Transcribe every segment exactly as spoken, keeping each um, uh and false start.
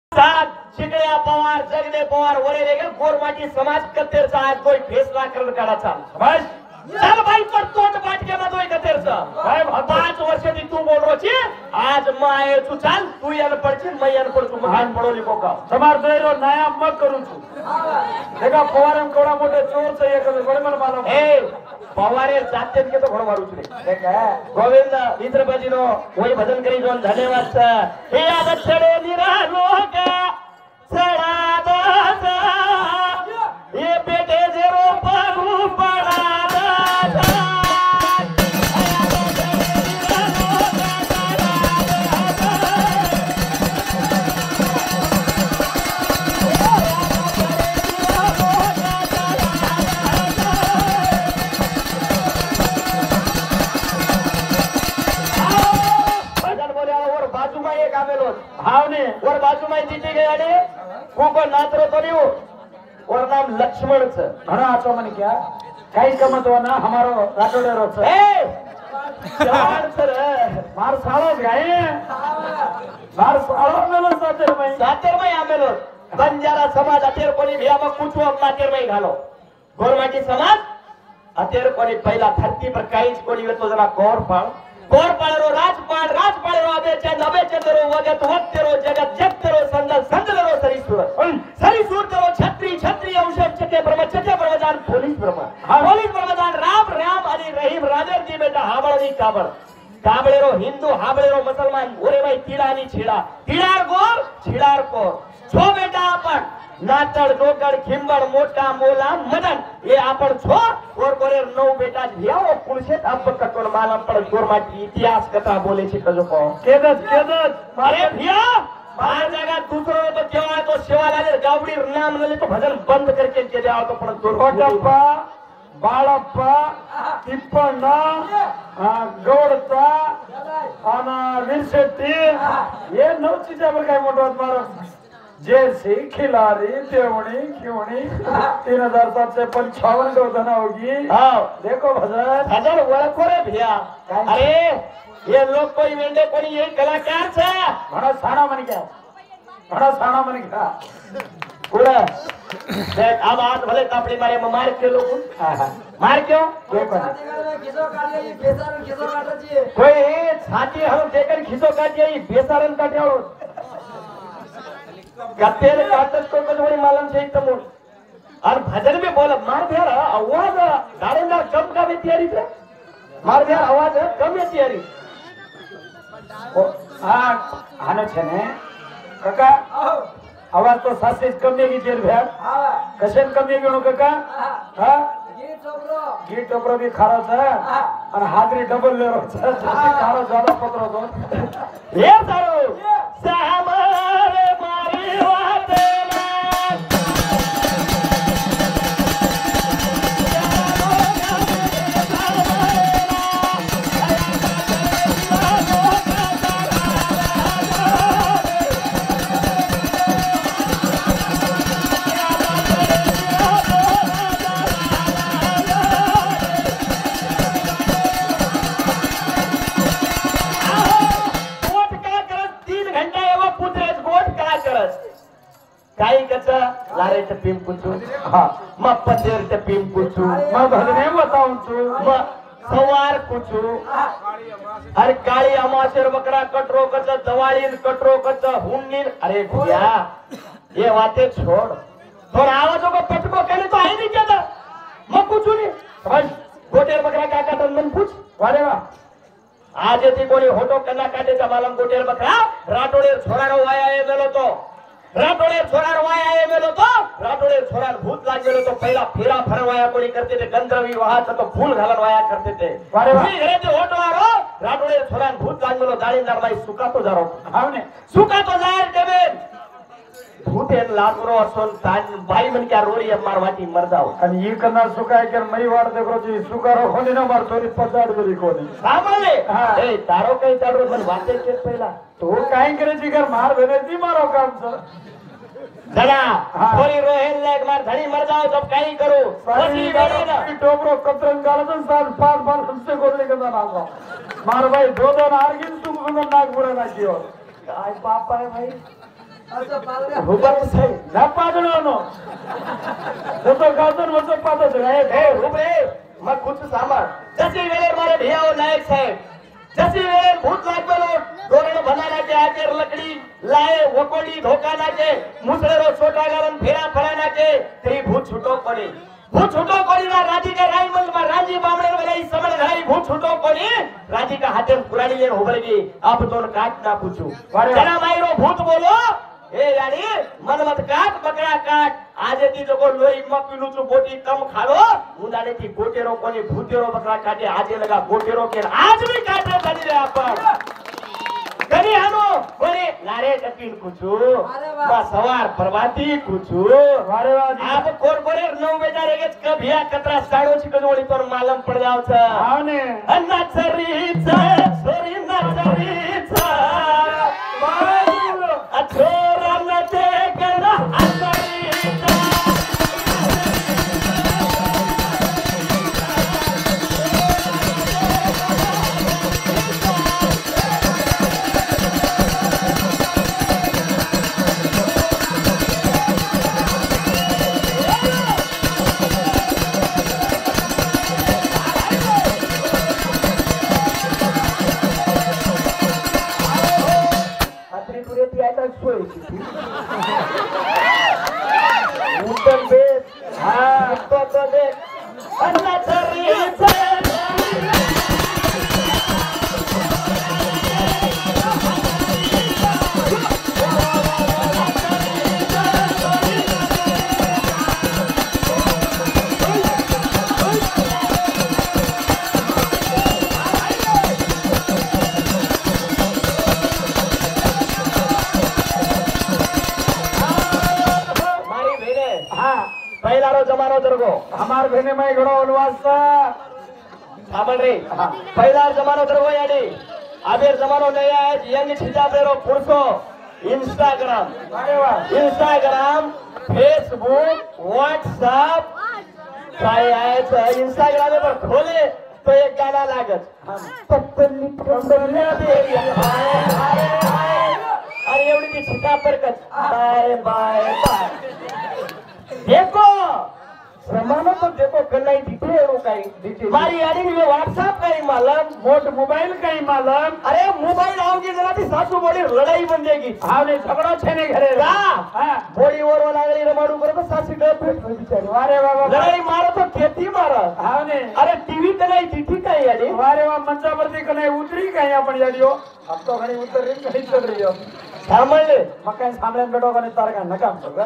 सात शिकड्या पवार जगदे पवार वरेरे गोरमाटी समाज कतेरचा आज कोई फैसला करण काढाचा बस चल भाई पर तोट बाट के मदोय कतेरचा भाई पाच वर्ष दी तू बोल रो छी आज माए तू चल तू यान पडची मैं यान पड तू महान पडोली बोका समार दोयरो नया मग करू छु देखा पवारम कोडा मोठे चोर छ एक बडे मन मालूम ए पवारे जाते के तो घोड मारू छु देखा गोविंद मित्रबाजीनो कोई भजन करी जोन धन्यवाद छ हे आद छडे निरालो का सड़ा दादा ये बेटे जेरो परू पड़ा और बाजू में जीती गई अरे को नाचरो तो नहीं हो और नाम लक्ष्मण छ घणा आचो मन क्या काही कमत हो ना हमारो राठोडेरो छ ए चार सर मार साळो गाय मार साळो मेलो सातेर मै सातेर मै आमेलो बंजारा समाज अतेर कोणी भियामा कुचो अतेर मै घालो गोरमाटी समाज अतेर कोणी पहिला धरती पर काहीच कोणी वेतो जरा कोर पाळ कोर पाळरो राजपाळ राजपाळरो अबेचे नबेचे दरो वगत वक्तरो जगत जगतरो संदल संदलरो सरीसुर सरीसुर दरो छत्री छत्री औषध चके ब्रह्म चके ब्रह्मदान पोलीस ब्रह्म पोलीस ब्रह्मदान राम राम आणि रहीम राजेर जी बेटा हाबळनी काबळ काबळेरो हिंदू हाबळेरो मुसलमान ओरे भाई तीडानी छीडा तीडार गोर छीडार कोर छो बेटा आपण नाचड़ डोगड़ खिंबड़ मोटा मोला मदन ये आपण छो और कोरे नौ बेटा भिया ओ पुलसेत अब कटोन मालम पड़ गोरमाटी इतिहास कथा बोले छे कजो को केदस केदस अरे भिया बाहर जगह दूसरो तो केवा तो शिवालाले गावडी नाम ले तो भजन बंद करके के जाओ तो पण गोटप्पा बाळप्पा तिप्पण्ण गौडचा आणि विरशेट्टी ये नौ चीजा पर काय मोठो मारो जैसे खिलाड़ी देवणी खिवणी तीन हजार सात सौ पंचावन गौधना होगी हाँ देखो भजन भजन वळखो रे भैया अरे ये लोग कोई वेंडे कोणी यही कलाकार छे घणा साणा मन क्या घणा साणा मन क्या कुड़ा देख अब आज भले कापड़ी मारे मार के लोग मार क्यों कोई खिसो काट ये बेसारन खिसो काट जी कोई छाती हम देकर खिसो काट ये बेसारन काट्याओ कतेर काटत को कजवणी मालम छे तमो और भजन में बोल मार भ्यार आवाज गाड़ीदार कम का में तैयारी छे मार भ्यार आवाज कम में तैयारी ओ हां आनो छे ने काका आवाज तो सासे कम में की जेर भ्यार हां कशन कम में गणो काका हां गी टोपरो गी टोपरो भी खारो छे और हाजरी डबल लेरो छे खारो ज्यादा पकड़ो तो ये सारो सामरे मारी वाते काही कचा लारे ते पिम कुचू हां म पतेर ते पिम कुचू म भजने बताऊं तू म सवार कुचू अरे काळी अमाशेर बकरा कटरो कच दवाळीन कटरो कच हुन्नीन अरे भैया ये बातें छोड़ तो आवाजों को पटको कहने तो आई नहीं क्या म कुचू नहीं समझ गोटेर बकरा का काटन मन पूछ वारे वाह आज यदि कोणी होटो कन्ना काटे का मालम गोटेर बकरा राठोडेर छोरारो वाया ये मेलो तो राठोडे छोरार वाया ये मेलो तो राठोडे छोरार भूत लाग गेलो तो पहिला फेरा फरवाया कोणी करते ते गंधर्वी वाहाचा तो फूल घालन वाया करते ते अरे मी घरे ते होटो आरो राठोडे छोरार भूत लाग गेलो दाळींदार बाई सुका तो जारो हावने सुका तो जार देबे भूते लागरो असन तान बाई मन क्या रोरी मारवाती मर जाओ आणि ई कना सुका के मई वाड देखरो जी सुकारो होनी न मार तोरी पजाड गरी कोनी सामले ए तारो कई तारो मन वाते के पहिला तो काय करे जी कर मार भेले ती मारो काम छ धड़ा थोड़ी रोहेल लेग मार धड़ी मर जाओ जब काही करो वसी बेरे ना टोपरो कतरन गालन साल पार पार हमसे गोले के ना नागो मार भाई दो दो नारगिन तुम सुन नाग बुरा ना कियो काय पाप है भाई हुबर से ना पादनो नो तो तो गाजर वो तो पादो है ए हुबरे मैं कुछ सामान जैसे वेले मारे भैया और नायक साहब जैसे वेले भूत लाग बेलो दोरण बनाना के आकर लकड़ी लाए वकोड़ी धोका ना के मुसळेरो छोटा गरम फेरा फरा ना के तेरी भूत छूटो पड़ी भूत छूटो पड़ी ना राजी का राई मंद में राजी बामणे वाली समझ घाई भूत छूटो पड़ी राजी का हाथे पुरानी ले हुबरगी अब तो काट ना पूछू जरा मायरो भूत बोलो ए यानी मन मत काट बकरा काट आजे ती जो लोई में पीलू छू बोटी कम खालो मुंडाने की गोटेरो कोनी भूतेरो बकरा काटे आजे लगा गोटेरो के आज भी काटे चली रे अपन कनी हानो कोनी लारे टपीन कुछू बा सवार परवाती कुछू अरे वाह आप कोरकोरेर नौ बजे रे कभिया कतरा साडो छी कजोडी पर मालम पड़ जाव छ हां ने अन्ना चरी छ सोरी ना चरी छ छोरा न देखना असरीता Unten bet, ah, to to dek, anna cerita. पहला रो जमानो दरगो हमार भेने में घड़ो उलवासा साबल रे पहला जमानो दरगो यानी अबेर जमानो नया है यंग छिजाबेरो पुरसो इंस्टाग्राम अरे वाह इंस्टाग्राम फेसबुक व्हाट्सएप काय आहे तर इंस्टाग्राम पर खोले तो एक गाना लागत पत्तली कंबरने दे हाय हाय हाय अरे एवढी ती छिटा पर कच बाय बाय बाय देखो समानो तो देखो कलाई दिखे वो काही दिखे मारी आड़ी में व्हाट्सएप काही मालूम मोट मोबाइल काही मालूम अरे मोबाइल आओगी जरा ती सासू बोली लड़ाई बन जाएगी हां ने झगड़ो छे ने घरे रा हां बोली ओरो लागली रमाडू करे तो सासू गए पेट में बिचारी अरे बाबा लड़ाई मारो तो खेती मारो हां ने अरे टीवी कलाई दिखी काही आड़ी अरे वा मंचा वरती कलाई उतरी काही आपण जाडियो अब तो घणी उतर रही कहीं चल रही हो सामने ले मकान सामने बैठो कने तार का नकाम होगा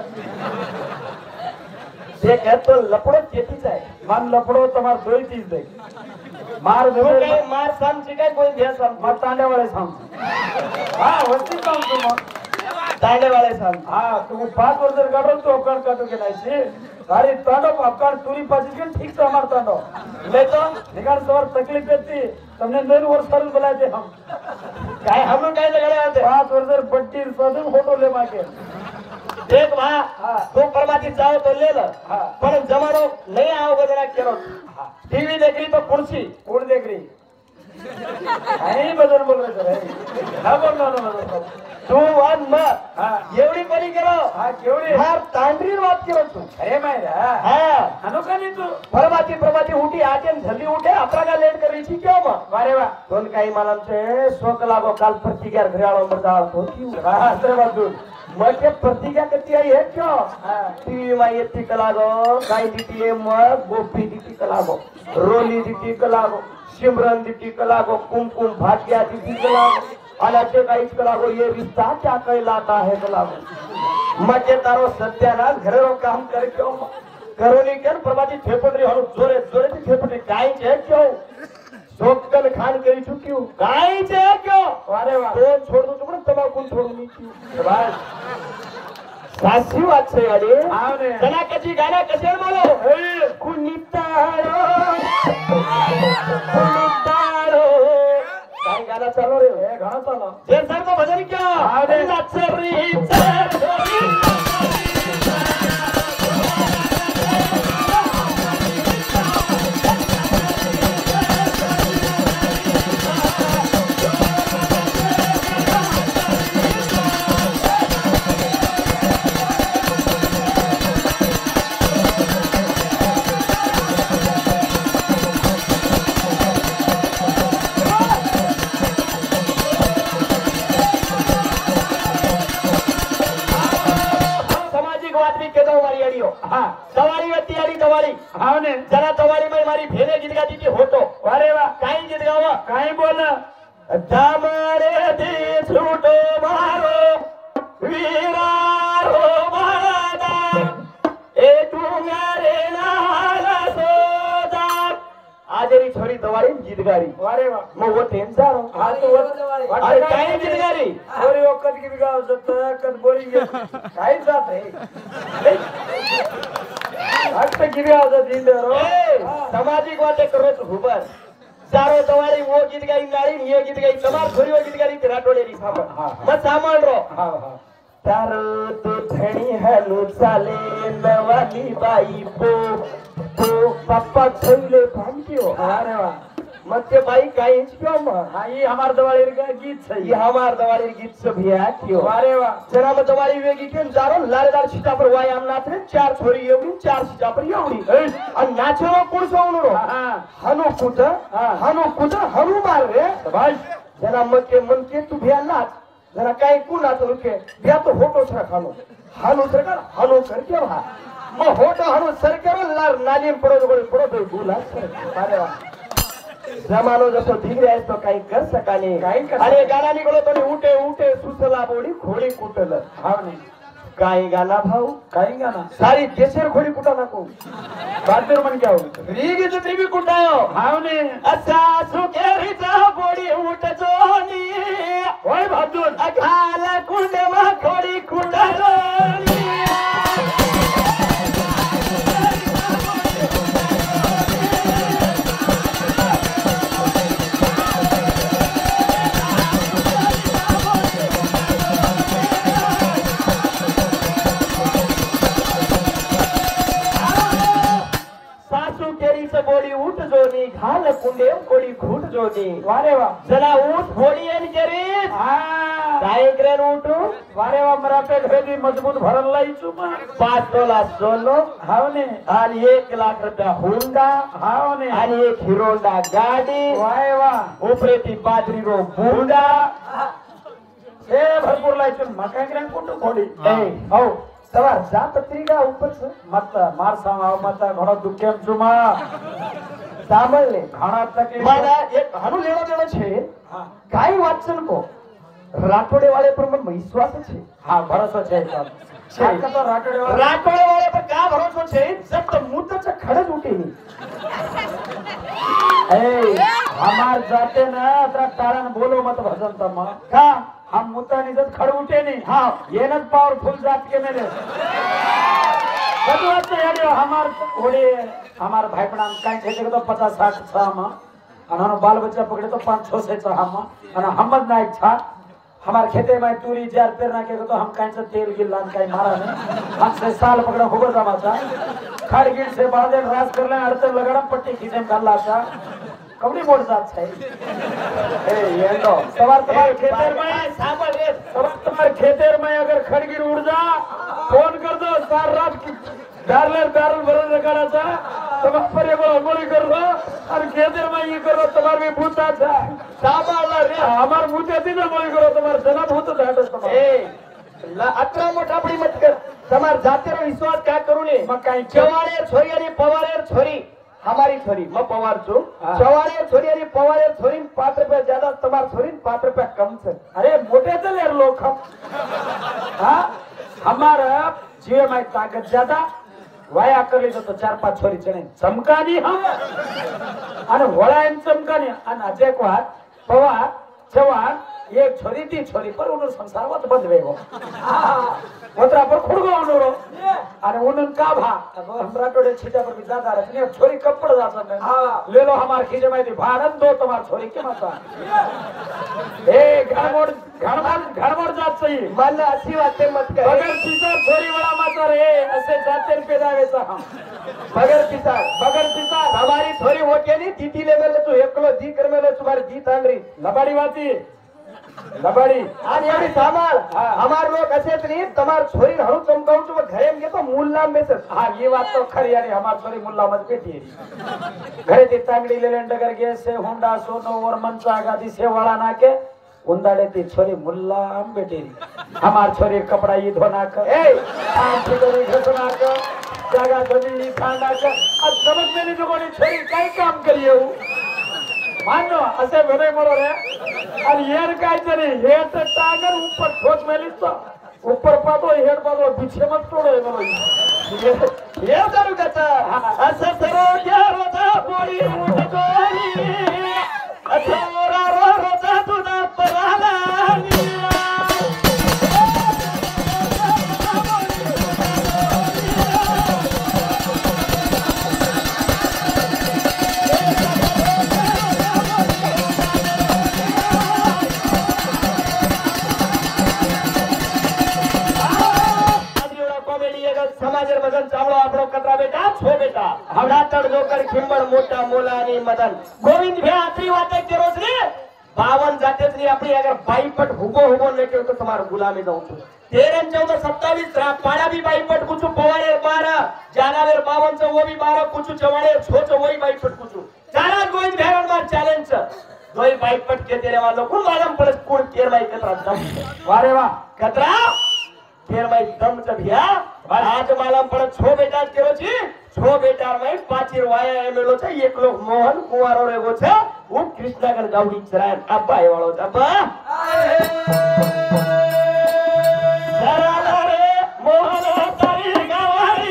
ये कह तो लपड़ो चेती जाए मन लपड़ो तुम्हार दो ही चीज दे मार दे मार साम चिकाय कोई दिया साम मत तांडे वाले साम हां वस्ती काम तुम तांडे वाले साम हां तुम पांच वर्ष गाडो तो अकण काटो के नाही छे गाड़ी तांडो अकण तुरी पाजी के ठीक से हमार तांडो ले तो निकाल सवार तकलीफ देती तुमने नैन वर्ष सर्विस बुलाए थे हम काय हम लोग काय लगाए आते पांच वर्ष बट्टी सदन फोटो ले माके देख वहां तो परमाती जाओ तो ले लो पर जमानो नहीं आओगे जरा करो टीवी देख रही तो कुर्सी कौन देख रही नहीं बदल बोल रहे सर ना बोल ना बदल तू वन म एवढी परी करो हां केवढी हार तांडरी बात करो तू अरे मायरा हां अनोखा नहीं तू परमाती परमाती उठी आते जल्दी उठे अपरा का लेट कर रही थी क्यों मा अरे वाह दोन काही मालम छे शोक लागो काल प्रतिकार घराळो मरदाळ होती हां सर बाजू मग प्रतिज्ञा करती आई है क्यों टीवी में ये कलागो गाय दीटी मग गोपी दीटी कलागो रोली दीटी कलागो सिमरन दीटी कलागो कुमकुम भाग्या दीटी कलागो अलाचे काहीच कलागो ये रिश्ता क्या कहलाता है कलागो मजे तारो सत्यानाश घरेरो काम कर क्यों करोली कर प्रभाती थेपटरी हरो जोरे जोरे ती थेपटरी काई छे क्यों सोकल खान करी चुकी हूँ काई छे क्यों अरे वाह तो छोड़ दो तुमने तंबाकू छोड़नी थी बस सासी बात छे अरे हां ने जना कची गाना कसे बोलो कुनितारो कुनितारो काय गाना चालू रे हे गाना चालू जे सर तो भजन क्या अरे नचरी चरी के दो मारी अड़ियो हाँ तवाड़ी वती अड़ी तवाड़ी हाँ ने जरा तवाड़ी में मारी भेने गीत गाती थी होतो अरे वाह काई गीत गावा काई बोल दामरे दी छूटो मारो वीरा रो मादा ए डूंगरे नाला सोदा आजरी छोरी तवाड़ी गीत गारी अरे वाह मो वो टेंसा रो हां तो वो अरे काई गीत गारी छोरी वक्त गीत गाव सकता कद बोली काई जात है हट गीत गाव जा दिन रो सामाजिक बातें करो तो हुबर चारो तवाड़ी वो गीत गाई गाड़ी ये गीत गाई तमार छोरी वो गीत गाई राठोड़े री सामल हां मत सामल रो हां हां तारो तो धणी हलू चाले नवाली बाई बो तो पापा छोले भान क्यों अरे वाह मत्ते भाई काई क्यों म हां ये हमार दवाड़ी का गीत है ये हमार दवाड़ी गीत से भी है क्यों अरे वाह जरा म दवाड़ी वेगी के जारो लालदार छिटा पर वाय आम नाथ चार छोरी एवडी चार छिटा पर एवडी और नाचो कोण सोवनो रो हां हनु कुट हनु कुट हनु मार रे भाई जरा मत्ते मन के तू भी नाच जरा काई को नाच रुके बिया तो होटो छरा खानो हनु सरकार हनु कर के भा म होटो हनु सरकार लार नाली में पड़ो पड़ो पड़ो तो भूला अरे वाह जमानो जसो धीरे है तो काई कर सका नहीं काई कर अरे गाना निकलो तो उठे उठे सुसला बोड़ी घोड़ी कुटल हां नहीं काई गाना भाऊ काई गाना सारी देशेर घोड़ी कुटा नको बादर मन क्या हो रीगी तो त्रिवी कुटायो हां ने अच्छा सुकेरी जा बोड़ी उठ जोनी ओए भादुर अखाला कुंडे मा घोड़ी कुटालोनी बोड़ी उठ जोनी घाल कुंडे कोड़ी घूट जोनी वारे वाह जरा उठ बोड़ी एन केरी हां काय करेन उठू वारे वाह मरा पे भेदी मजबूत भरल लाई चुमा पांच तोला सोनो हावने आणि एक लाख रुपया होंडा हावने आणि एक हिरोंडा गाडी वारे वाह ऊपरे ती बाजरी रो बुंडा ए भरपूर लाई चुम मका करेन कुंडू कोडी ए औ तवा जात त्रिगा ऊपर से मत मार सामाव मत घणो दुखेम जुमा सामल ने घणा तक मारा एक हनु लेनो देनो छे हां काई वाचन को राठोड़े वाले पर मन विश्वास छे हां भरोसा छे सब छे का तो राठोड़े वाले राठोड़े वाले पर का भरोसा छे जब तो मुद्दा से खड़े उठे नहीं ए हमार जाते ना तरा कारण बोलो मत भजन तमा का हम मुद्दा निजत खड़ उठे नहीं हां ये न पावरफुल जात के मेरे बदवा तो यार हमार घोड़े हमार भाई पड़ा काई थे तो पचास साठ छा मा अनानो बाल बच्चा पकड़े तो पांच छह से छा मा अना हमद ना एक छा हमार खेते में तूरी जार पेरना के तो हम काई से तेल गिलान काई मारा ने हम से साल पकड़ा होबर जमाता खड़ गिर से बादे रास कर ले अड़ते लगड़ा पट्टी खींचे में कर लाता कबड़ी मोड़ जात छै ए ये तो सवार तुम्हारे खेतेर में सामल रे सवार तुम्हारे खेतेर में अगर खड़गिर उड़ जा फोन कर दो सार रात की डारलर डारल भरल लगाना था तुम पर एगो अंगुली कर दो और खेतेर में ये करो तुम्हार भी भूता था सामल रे हमार भूते दिन अंगुली करो तुम्हार जना भूत धाटो तुम ए ला अतरा मोटा बड़ी मत कर तुम्हार जाते रो विश्वास का करू ने मकाई चवारे छोरी आणि पवारे छोरी हमारी छोरी मैं पवार छू चवारे छोरी आणि पवारे छोरी पांच रुपया ज्यादा तुम्हार छोरी पांच रुपया कम से अरे मोटे तो यार लोग हम हाँ हमारा जीव में ताकत ज्यादा वाया कर ली तो चार पांच छोरी चने चमकानी हम अने वळायन चमकानी अने अजय को हाथ पवार चवार एक छोरी थी छोरी पर उन्होंने संसार मत बंद वेगो ओतरा पर खुड़गो उन्होंने अरे उन्होंने का भा अब हमरा टोडे छिटा पर भी ज्यादा रखने छोरी कब पड़ जाता है हां ले लो हमार खीजे में दी भारत दो तुम्हार छोरी के माता ए घरमोड़ घरमोड़ घरमोड़ जात सही मन अच्छी बातें मत कर बगर पिता छोरी वाला माता रे ऐसे जाते पैदावे सा हम बगर पिता बगर पिता हमारी छोरी होके नहीं दीदी ले मेले तू एकलो दी कर मेले तुम्हारी दी तांगरी लबाड़ी वाती लबाड़ी आणि एवढी सामाल हमार लोग असे नहीं तमार छोरी हळू चमकाऊ तो घरे में तो मुल्ला में से हां ये बात तो खरी यानी हमार छोरी मुल्ला मत बेटी है घरे ती तांगड़ी ले लेंड कर के से होंडा सोनो और मंचा गादी से वाला ना के उंदाड़े ती छोरी मुल्ला आम बेटी हमार छोरी कपड़ा ये धोना कर ए आम छोरी घसना कर जगह धोनी खाना कर आज समझ में नहीं जो कोणी छोरी काय काम करिये हो मानो असे बरे मरो रे और येर काय तरी हे तर टांगर ऊपर ठोक मेलीस तो ऊपर पातो हेड पातो पीछे मत तोड़े बोलो ये करू कचा असं सरो क्या रोता पोरी उठ गोरी अच्छा मोरा रो रोता तुझा पराला मोटा मोलानी मदन गोविंद भैया आखिरी बात है के रोज रे बावन जाते रे अपनी अगर बाईपट हुबो हुबो लेके तो तुम्हारा गुलामी जाऊं छू तेरह चौदह सत्तावीस पाड़ा भी बाईपट कुछ पवाड़े बारह जानावेर बावन से वो भी बारह कुछ चवाड़े छो छो वही बाईपट कुछ चारा गोविंद भैया मार चैलेंज दोई बाईपट के तेरे वालों को मालूम पड़े कौन केर भाई कतरा दम वारे वाह कतरा केर भाई दम च भैया आज मालूम पड़े छो बेटा केरो छी छो बेटा में पाचीर वाया एमएलओ छे एक लोग मोहन कुंवर और एगो छे वो कृष्णागढ़ गावड़ी चराय अब्बा ए वालो अब्बा चराला रे मोहन तारी गावारी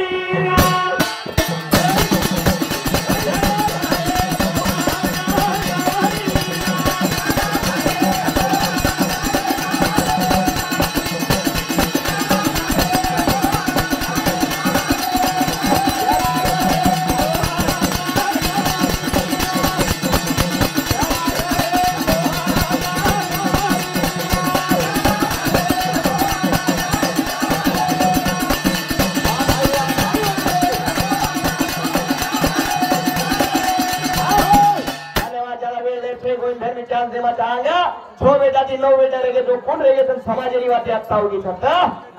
छो बेटा थी नौ बेटा रहे जो कौन रहे तो समाज री बातें आता होगी छत्ता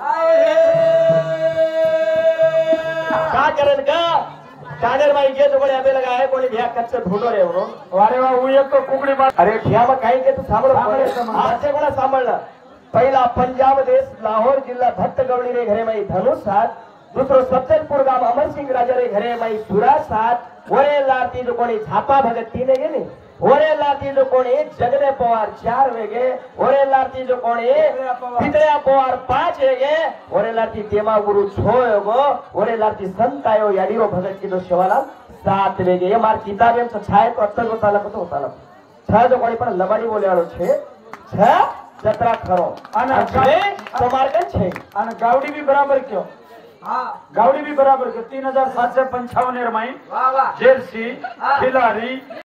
का करन का काडर भाई के तो बड़े अबे लगा है कोनी भैया कच्चे ढूंढो रे वो अरे वाह वो एक तो कुकड़ी बात अरे भैया में काई के तो सांभळो आज से कोणा सांभळला पहिला पंजाब देश लाहौर जिल्हा भट्टगवडी रे घरे माई धनुष सात दूसरो सज्जनपुर गाव अमर सिंह राजा रे घरे माई सुरा सात वरे लाती जो कोणी छापा भगत तीन गे ने ओरे लाती जो कोणी जगने पवार चार वेगे ओरे लाती जो कोणी पितळ्या पवार पाच वेगे ओरे लाती तेमा गुरु छो वेगो ओरे लाती संतायो याडीरो भगत की दो शिवाला सात वेगे ये मार किताब में छाय तो अत्तर को ताला को ताला छ जो कोणी पण लबाडी बोलेवाळो छे छ जत्रा खरो અને छे तो मार्कन छे અને गावडी भी बराबर क्यों हां गावडी भी बराबर क्यों तीन हजार सात सौ पंचावन एरमाई वाह वाह जेलसी खिलाड़ी